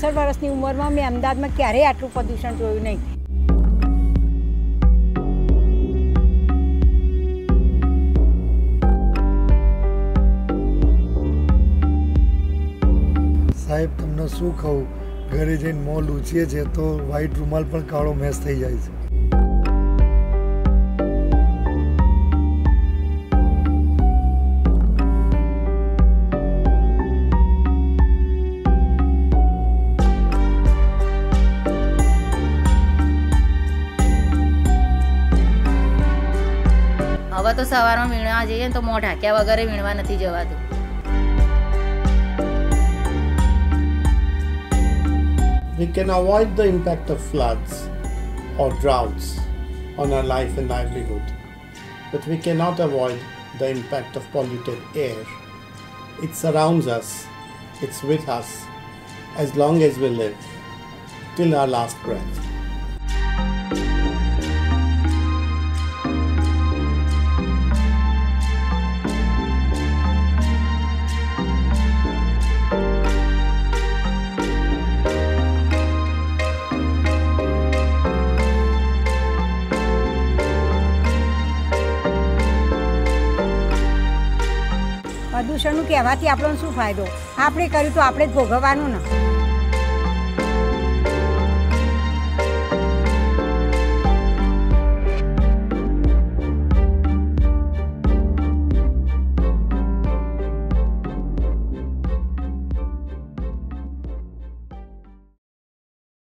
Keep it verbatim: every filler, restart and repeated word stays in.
પાસઠ વર્ષની ઉંમરમાં મેં અમદાવાદમાં ક્યારેય આટલું પ્રદૂષણ જોયું નહીં. સાહેબ તમને શું કહું, ઘરે જઈને મોં લૂછીએ છીએ તો વ્હાઈટ રૂમાલ પણ કાળો મેસ થઈ જાય છે. હવે તો સવારમાં વીણવા જઈએ ને તો મોં ઢાંક્યા વગર વીણવા નથી જવાતું. We can avoid the impact of floods or droughts on our life and livelihood, but we cannot avoid the impact of polluted air. It surrounds us, it's with us as long as we live, till our last breath. પ્રદૂષણનું કહેવાથી આપણને શું ફાયદો? આપણે કર્યું તો આપણે જ ભોગવવાનું ને.